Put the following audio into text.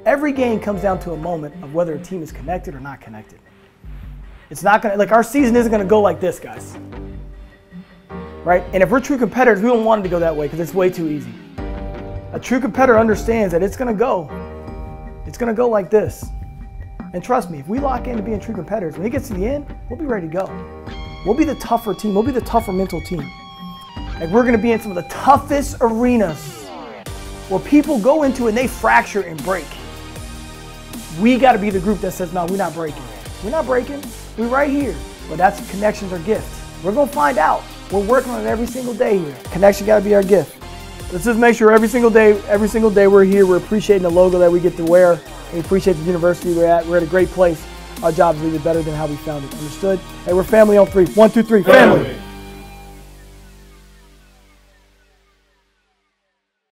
Every game comes down to a moment of whether a team is connected or not connected. It's not gonna, like, our season isn't gonna go like this, guys. Right? And if we're true competitors, we don't want it to go that way because it's way too easy. A true competitor understands that it's gonna go like this. And trust me, if we lock into being true competitors, when it gets to the end, we'll be ready to go. We'll be the tougher team. We'll be the tougher mental team. Like, we're gonna be in some of the toughest arenas where people go into and they fracture and break. We gotta be the group that says, no, we're not breaking. We're not breaking, we're right here. But that's connection's our gift. We're gonna find out. We're working on it every single day here. Connection gotta be our gift. Let's just make sure every single day we're here, we're appreciating the logo that we get to wear. We appreciate the university we're at. We're at a great place. Our job is to leave it better than how we found it. Understood? Hey, we're family on three. 1, 2, 3, family.